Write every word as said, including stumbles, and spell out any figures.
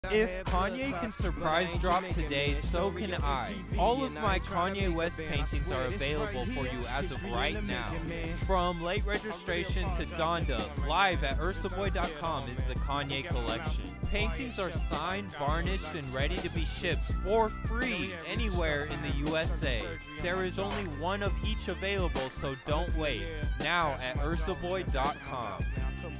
If Kanye can surprise drop today, so can I. All of my Kanye West paintings are available for you as of right now. From late registration to Donda, live at ursa boy dot com is the Kanye collection. Paintings are signed, varnished, and ready to be shipped for free anywhere in the U S A. There is only one of each available, so don't wait. Now at ursa boy dot com.